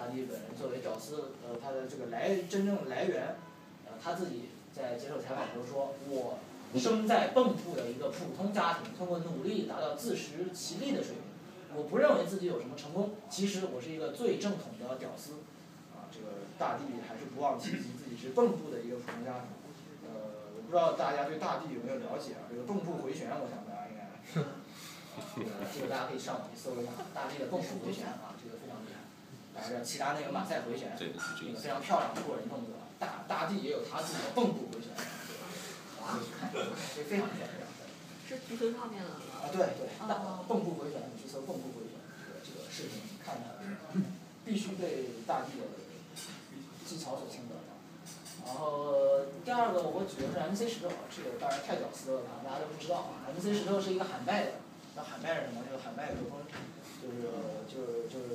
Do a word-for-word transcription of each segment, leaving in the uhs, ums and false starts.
大地本人作为屌丝，呃，他的这个来真正来源，呃，他自己在接受采访的时候说，我生在蚌埠的一个普通家庭，通过努力达到自食其力的水平。我不认为自己有什么成功，其实我是一个最正统的屌丝。啊，这个大地还是不忘提及自己是蚌埠的一个普通家庭。呃，我不知道大家对大地有没有了解啊？这个蚌埠回旋，我想大家应该，这个这个大家可以上网去搜一下，大地的蚌埠回旋啊，这个非常厉害。然后其他那个马赛回旋，这个非常漂亮的过人动作。大大地也有他自己的蚌埠回旋，可以看，这非常漂亮。 是图腾上面的。 啊，对对，大蚌埠回旋，你去搜蚌埠回旋，这个这个视频看看，必须被大地的技巧所倾倒。然后第二个我举的是 M C 石头，这个当然太屌丝了，大家都不知道啊。M C 石头是一个喊麦的，那喊麦是什么？就是喊麦克风，就是就是就是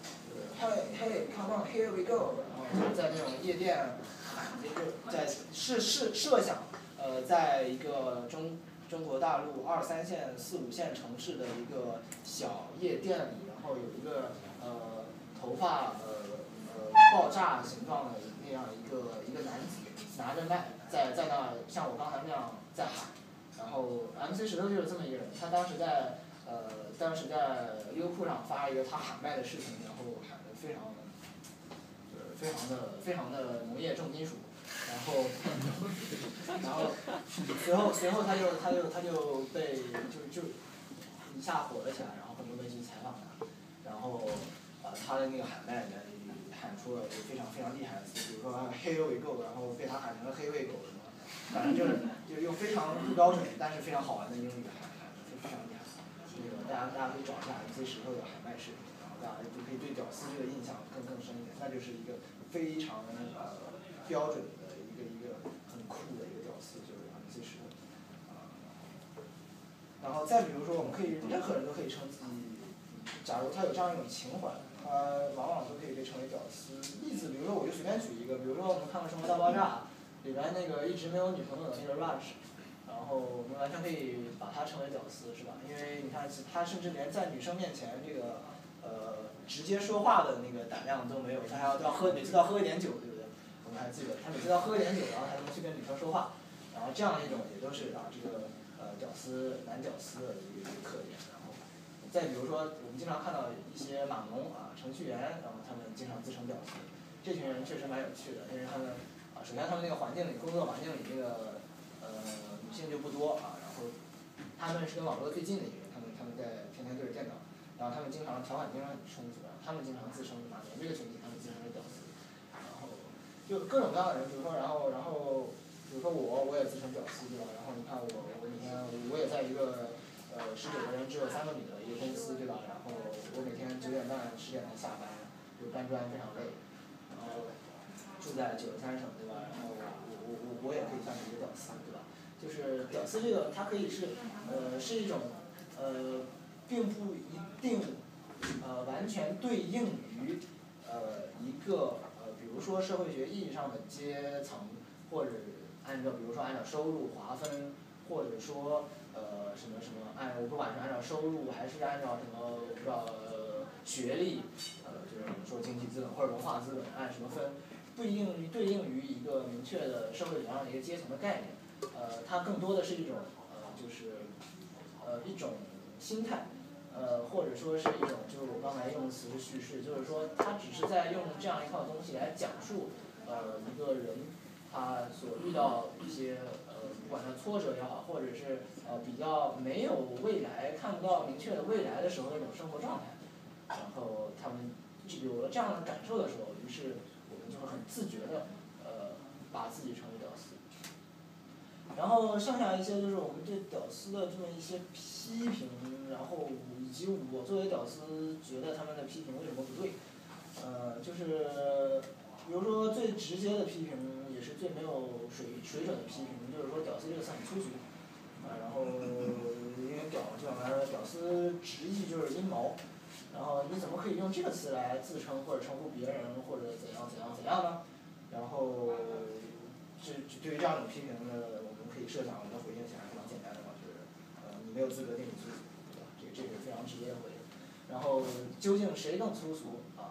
。Hey hey come on here we go， 然后就是在那种夜店喊，就是在试试设想，呃，在一个中中国大陆二三线、四五线城市的一个小夜店里，然后有一个呃头发呃呃爆炸形状的那样一个一个男子拿着麦在在那像我刚才那样在喊，然后 M C 石头就是这么一个人，他当时在呃当时在优酷上发一个他喊麦的视频，然后喊得非常呃非常的非常的农业重金属。然后，然后，随后随后他就他就他就被就就一下火了起来，然后很多媒体采访他，然后呃他的那个喊麦里面喊出了非常非常厉害的词，比如说 Here we go， 然后被他喊成了黑喂狗什么，反正就是就用非常不标准但是非常好玩的英语喊喊的非常厉害。那个大家大家可以找一下 M C 石头的喊麦视频，然后大家就可以对屌丝这个印象更更深一点，那就是一个非常呃标准的一个一个很酷的一个屌丝，就是 M C 石头。啊，然后再比如说，我们可以任何人都可以称自己，假如他有这样一种情怀，他往往都可以被称为屌丝。例子，比如说我就随便举一个，比如说我们看过《生活大爆炸》里边那个一直没有女朋友的那个 Rush， 然后我们完全可以把他称为屌丝，是吧？因为你看他甚至连在女生面前这个呃直接说话的那个胆量都没有，他还要要喝每次都要喝一点酒，对不对？我们还记得他每次要喝一点酒，然后才能去跟女生说话，然后这样一种也都是啊这个呃屌丝男屌丝的一个一个特点。然后再比如说我们经常看到一些码农啊程序员，然后他们经常自称屌丝，这群人确实蛮有趣的，因为他们啊首先他们那个环境里工作环境里那个呃女性就不多啊，然后他们是跟网络最近的一个人，他们他们在天天对着电脑，然后他们经常条款经常很充足，他们经常自称码农这个群体，他们自称为屌丝。就各种各样的人，比如说，然后，然后，比如说我，我也自称屌丝，对吧？然后你看我，我每天我也在一个呃十九个人只有三个女的一个公司，对吧？然后我每天九点半十点才下班，就搬砖非常累，然后住在九十三省，对吧？然后我我我我也可以算是一个屌丝，对吧？就是屌丝这个，它可以是呃是一种呃并不一定呃完全对应于呃一个。比如说社会学意义上的阶层，或者按照比如说按照收入划分，或者说呃什么什么按我不管是按照收入还是按照什么我不知道呃学历，呃就是我们说经济资本或者文化资本按什么分，不一定对应于一个明确的社会学上的一个阶层的概念，呃它更多的是一种呃就是呃一种心态。呃，或者说是一种，就是我刚才用的词是叙事，就是说他只是在用这样一套东西来讲述，呃，一个人他所遇到一些呃，不管他挫折也好，或者是呃比较没有未来、看不到明确的未来的时候的一种生活状态，然后他们有了这样的感受的时候，于是我们就会很自觉的呃把自己称为屌丝。然后剩下一些就是我们对屌丝的这么一些批评，然后以及我作为屌丝觉得他们的批评为什么不对，呃，就是比如说最直接的批评，也是最没有水水准的批评，就是说屌丝这个词很粗俗，啊，然后因为屌这玩意儿，屌丝直译就是阴谋，然后你怎么可以用这个词来自称或者称呼别人或者怎样怎样怎样呢？然后这对于这样一种批评呢，我们可以设想我们的回应起来非常简单的嘛，就是呃你没有资格定义粗俗，对吧？这这个非常直接的回应。然后究竟谁更粗俗啊？我们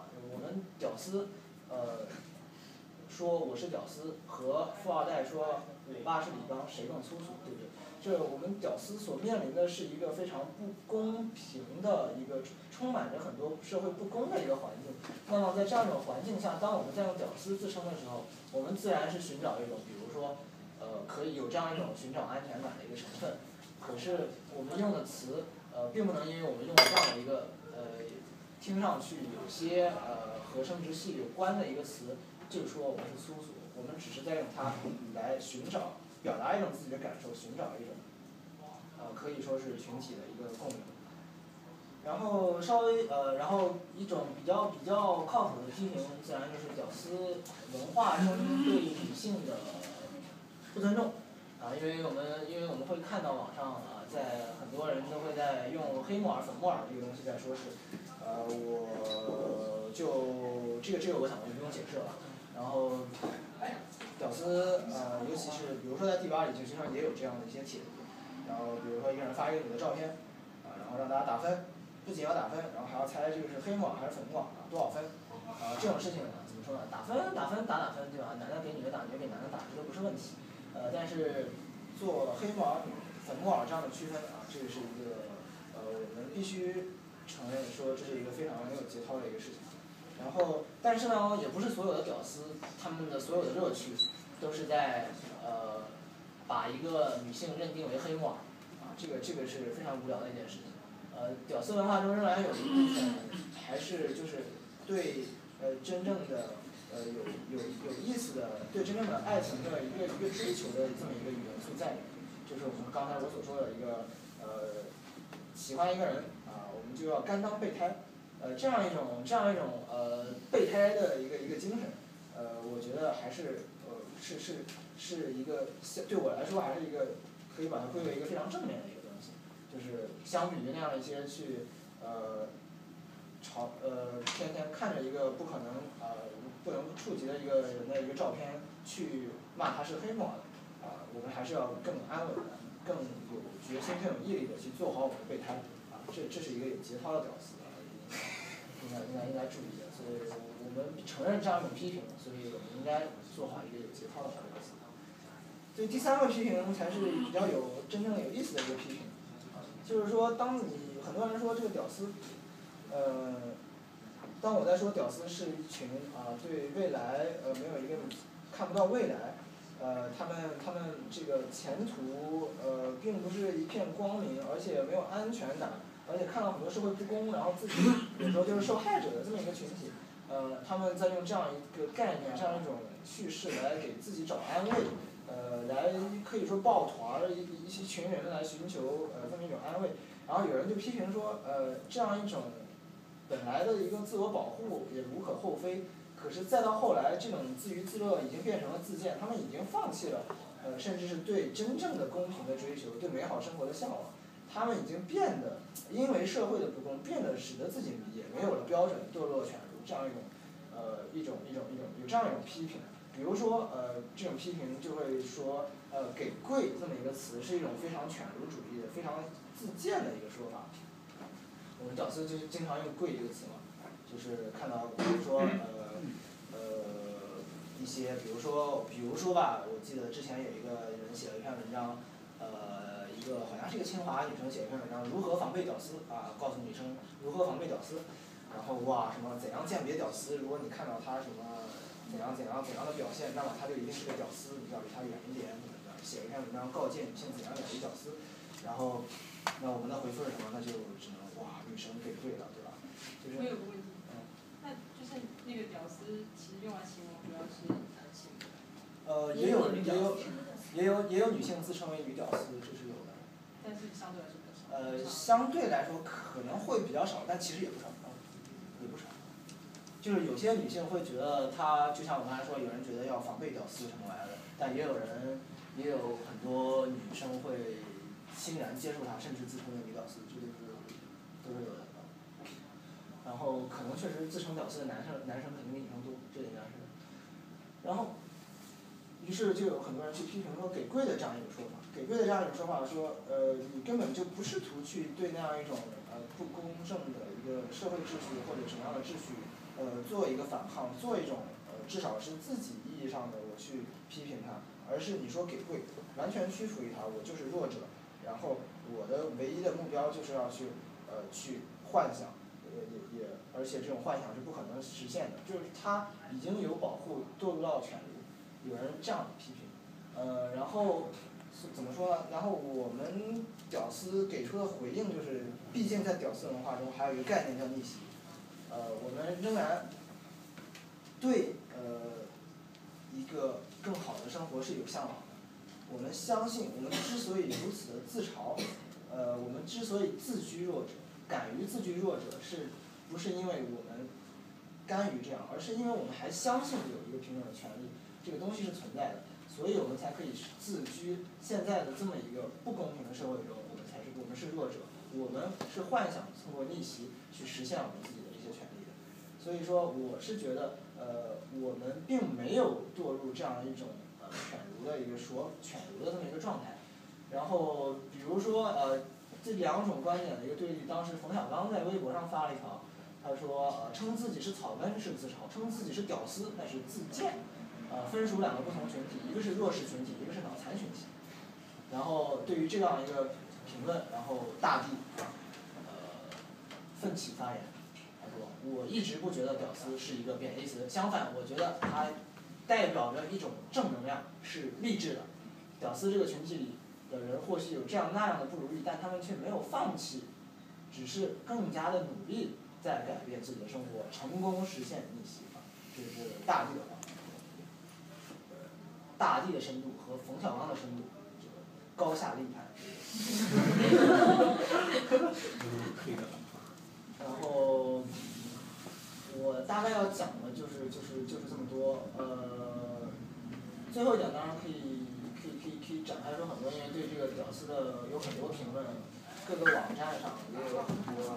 们屌丝，呃，说我是屌丝和富二代说我爸是李刚，谁更粗俗，对不对？这我们屌丝所面临的是一个非常不公平的一个充满着很多社会不公的一个环境。那么在这样一种环境下，当我们在用屌丝自称的时候，我们自然是寻找一种，比如说，呃，可以有这样一种寻找安全感的一个成分。可是我们用的词，呃，并不能因为我们用了这样的一个呃，听上去有些呃和生殖系有关的一个词，就说我们是粗俗。我们只是在用它来寻找。表达一种自己的感受，寻找一种，呃，可以说是群体的一个共鸣。然后稍微呃，然后一种比较比较靠谱的批评，自然就是屌丝文化中对女性的不尊重。啊，因为我们因为我们会看到网上啊，在很多人都会在用黑木耳、粉木耳这个东西在说是，呃，我就这个这个我想就不用解释了。然后。屌丝呃，尤其是比如说在 D 吧里，就经常也有这样的一些帖子，然后比如说一个人发一个女的照片，啊，然后让大家打分，不仅要打分，然后还要猜这个是黑木耳还是粉木耳啊，多少分？啊，这种事情怎么说呢？打分打分打打分对吧？男的给女的打，女的给男的打，这都不是问题。呃，但是做黑木耳、粉木耳这样的区分啊，这个是一个呃，我们必须承认说这是一个非常没有节操的一个事情。然后，但是呢，也不是所有的屌丝，他们的所有的热趣，都是在呃，把一个女性认定为黑木耳，啊，这个这个是非常无聊的一件事情。呃，屌丝文化中仍然有一部分还是就是对呃真正的呃有有有意思的对真正的爱情的一个一个追求的这么一个元素在里面，就是我们刚才我所说的一个呃，喜欢一个人啊，我们就要甘当备胎。呃，这样一种这样一种呃备胎的一个一个精神，呃，我觉得还是呃是是是一个对我来说还是一个可以把它归为一个非常正面的一个东西，就是相比于那样一些去呃朝呃天天看着一个不可能呃不能触及的一个人的一个照片去骂他是黑木耳，啊，我们还是要更安稳的、更有决心、更有毅力的去做好我们的备胎，啊，这这是一个有节操的屌丝。应该应该应该注意的，所以我们承认这样一种批评，所以我们应该做好一个有节操的好屌丝。所以第三个批评才是比较有真正有意思的一个批评，就是说，当你很多人说这个屌丝，呃，当我在说屌丝是一群啊对未来呃没有一个看不到未来，呃他们他们这个前途呃并不是一片光明，而且没有安全感。而且看到很多社会不公，然后自己有时候就是受害者的这么一个群体，呃，他们在用这样一个概念、这样一种叙事来给自己找安慰，呃，来可以说抱团儿一一些群人来寻求呃这么一种安慰。然后有人就批评说，呃，这样一种本来的一个自我保护也无可厚非，可是再到后来，这种自娱自乐已经变成了自贱，他们已经放弃了，呃，甚至是对真正的公平的追求，对美好生活的向往。他们已经变得，因为社会的不公，变得使得自己也没有了标准，堕落犬儒这样一种，呃，一种一种一种有这样一种批评。比如说，呃，这种批评就会说，呃，给贵这么一个词是一种非常犬儒主义的、非常自贱的一个说法。我们屌丝就经常用贵这个词嘛，就是看到比如说呃呃一些，比如说比如说吧，我记得之前有一个人写了一篇文章，呃。一个好像是一个清华女生写的一篇文章，如何防备屌丝啊，告诉女生如何防备屌丝，然后哇什么怎样鉴别屌丝，如果你看到他什么怎样怎样怎样的表现，那么他就一定是个屌丝，你要离他远一点怎么的，写了一篇文章告诫女性怎样远离屌丝，然后那我们的回复是什么？那就只能哇女神给对了，对吧？就是。 我有个问题，嗯，那就是那个屌丝其实用来形容主要是男性的。 呃，也有也有也有也有女性自称为女屌丝，这是有的。 但是相对来说比较少。 呃，相对来说可能会比较少，但其实也不少，也不少。就是有些女性会觉得她，就像我刚才说，有人觉得要防备屌丝什么玩意儿的，但也有人，也有很多女生会欣然接受她，甚至自称为女屌丝，这都是都是有的。然后可能确实自称屌丝的男生，男生肯定比女生多，这应该是。然后。于是就有很多人去批评说给贵的这样一种说法，给贵的这样一种说法说，呃，你根本就不试图去对那样一种呃不公正的一个社会秩序或者什么样的秩序， 呃做一个反抗，做一种呃至少是自己意义上的我去批评他，而是你说给跪，完全屈服于他，我就是弱者，然后我的唯一的目标就是要去呃去幻想，也也也，而且这种幻想是不可能实现的，就是他已经有保护堕入到权利，有人这样批评，呃然后怎么说呢？然后我们屌丝给出的回应就是，毕竟在屌丝文化中还有一个概念叫逆袭，呃我们仍然对呃一个更好的生活是有向往的。我们相信，我们之所以如此的自嘲，呃，我们之所以自居弱者，敢于自居弱者，是不是因为我们甘于这样，而是因为我们还相信有一个平等的权利，这个东西是存在的，所以我们才可以自居现在的这么一个不公平的社会中，我们才是我们是弱者，我们是幻想通过逆袭去实现我们自己的这些权利的。所以说，我是觉得，呃，我们并没有堕入这样一种呃犬儒的一个说犬儒的这么一个状态。然后，比如说呃，这两种观点的一个对立，当时冯小刚在微博上发了一条，他说呃，称自己是草根是自嘲，称自己是屌丝那是自贱。呃，分属两个不同群体，一个是弱势群体，一个是脑残群体。然后对于这样一个评论，然后大地呃奋起发言。我一直不觉得屌丝是一个贬义词，相反，我觉得它代表着一种正能量，是励志的。屌丝这个群体里的人或许有这样那样的不如意，但他们却没有放弃，只是更加的努力在改变自己的生活，成功实现逆袭。这是大地的话，大地的深度和冯小刚的深度，这个高下立判。然后。我大概要讲的就是就是就是这么多，呃，最后一点当然可以可以可以可以展开说很多，因为对这个屌丝的有很多评论，各个网站上也有很多，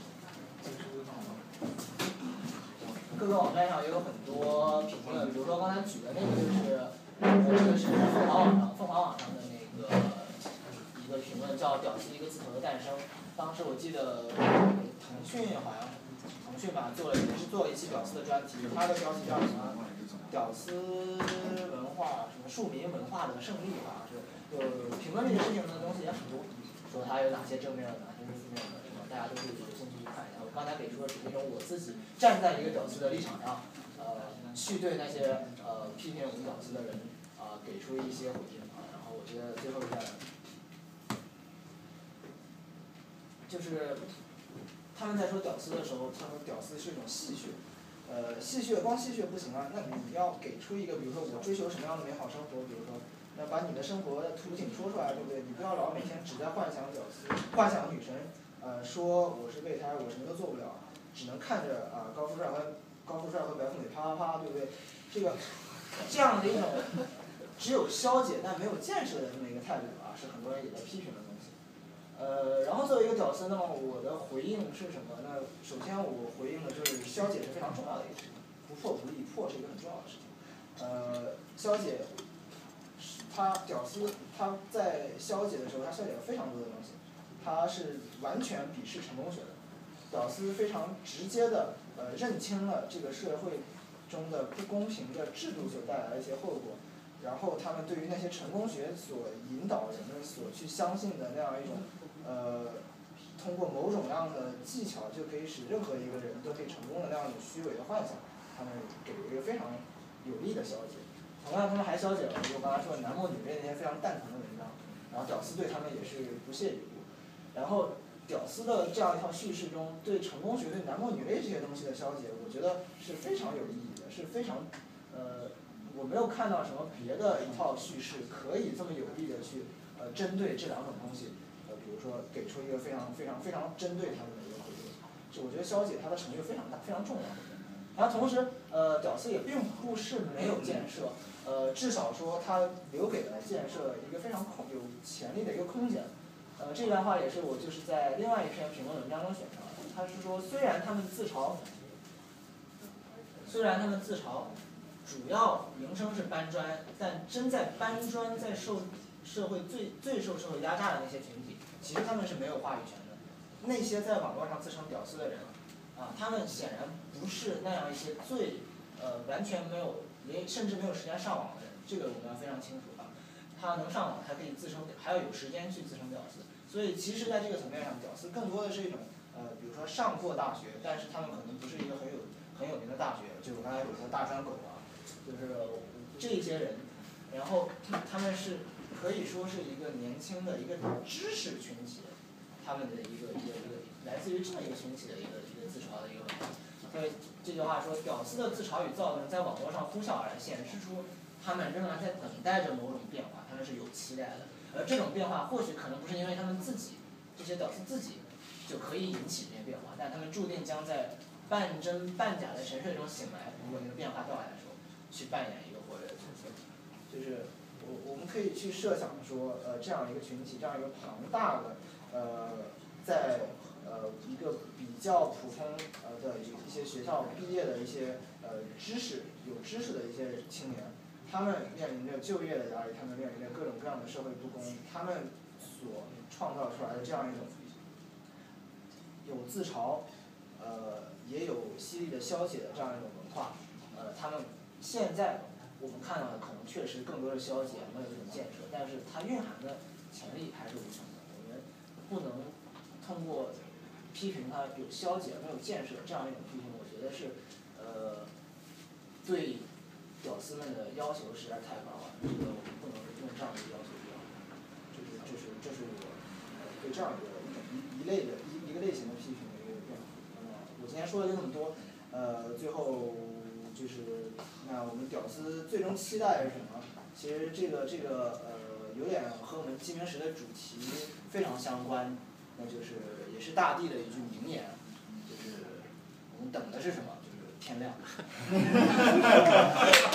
各个网站上也有很多评论，比如说刚才举的那个就是呃这个是凤凰网上凤凰网上的那个一个评论叫屌丝一个字头的诞生，当时我记得腾讯好像。腾讯吧做了也是做了一期屌丝的专题，它的标题叫什么？屌丝文化什么庶民文化的胜利吧，是就评论这个事情的东西也很多，说它有哪些正面的，哪些是负面的，是吧？大家都可以有兴趣去看一下。我刚才给出的只是一种我自己站在一个屌丝的立场上，呃，去对那些呃批评我们屌丝的人啊、呃、给出一些回应啊。然后我觉得最后一点就是。他们在说屌丝的时候，他说屌丝是一种戏谑，呃，戏谑光戏谑不行啊，那你要给出一个，比如说我追求什么样的美好生活，比如说，那把你的生活的图景说出来，对不对？你不要老每天只在幻想屌丝，幻想女神，呃，说我是备胎，我什么都做不了，只能看着啊、呃、高富帅和高富帅和白富美啪啪啪，对不对？这个这样的一种只有消解但没有建设的这么一个态度啊，是很多人也在批评的东西。呃，然后作为一个屌丝，那么我的回应是什么呢？首先我回应的就是消解是非常重要的一个事情，不破不立，破是一个很重要的事情。呃，消解，他屌丝他在消解的时候，他消解了非常多的东西，他是完全鄙视成功学的。屌丝非常直接的呃认清了这个社会中的不公平的制度所带来的一些后果。然后他们对于那些成功学所引导人们所去相信的那样一种，呃，通过某种样的技巧就可以使任何一个人都可以成功的那样一种虚伪的幻想，他们给了一个非常有力的消解。同样，他们还消解了我刚才说的男默女泪那些非常蛋疼的文章，然后屌丝对他们也是不屑一顾。然后屌丝的这样一套叙事中，对成功学、对男默女泪这些东西的消解，我觉得是非常有意义的，是非常，呃。我没有看到什么别的一套叙事可以这么有力的去呃针对这两种东西，呃比如说给出一个非常非常非常针对他们的一个回应，就我觉得消解它的成就非常大，非常重要。然后同时呃屌丝也并不是没有建设，呃至少说他留给了建设一个非常空有潜力的一个空间。呃这段话也是我就是在另外一篇评论文章中选上的，他是说虽然他们自嘲，虽然他们自嘲。主要名声是搬砖，但真在搬砖，在受社会最最受社会压榨的那些群体，其实他们是没有话语权的。那些在网络上自称屌丝的人， 啊，他们显然不是那样一些最呃完全没有连甚至没有时间上网的人，这个我们要非常清楚啊。他能上网，还可以自称，还要有时间去自称屌丝。所以其实在这个层面上，屌丝更多的是一种呃，比如说上过大学，但是他们可能不是一个很有很有名的大学，就我刚才所说的大专狗啊，就是这些人，然后他们是可以说是一个年轻的一个知识群体，他们的一个一个一个来自于这么一个群体的一个一个自嘲的一个文化。所以这句话说，屌丝的自嘲与躁动在网络上呼啸而来，显示出他们仍然在等待着某种变化，他们是有期待的。而这种变化或许可能不是因为他们自己这些屌丝自己就可以引起这些变化，但他们注定将在半真半假的沉睡中醒来，如果那个变化到来的时候，去扮演一个活跃的角色。就是我我们可以去设想说，呃，这样一个群体，这样一个庞大的，呃，在呃一个比较普通呃的一一些学校毕业的一些呃知识有知识的一些青年，他们面临着就业的压力，他们面临着各种各样的社会不公，他们所创造出来的这样一种有自嘲，呃，也有犀利的消解的这样一种文化，呃，他们现在我们看到的可能确实更多的消解，没有这种建设，但是它蕴含的潜力还是无穷的。我们不能通过批评它有消解没有建设这样一种批评，我觉得是呃对屌丝们的要求实在太高了，这个我们不能用这样的要求标准。这是这是这是我呃对这样一个一种一一类的一一个类型的批评的一个变化。那么我今天说了这么多，呃，最后就是那我们屌丝最终期待是什么？其实这个这个呃有点和我们鸡鸣石的主题非常相关，那就是也是大地的一句名言，就是我们等的是什么？就是天亮。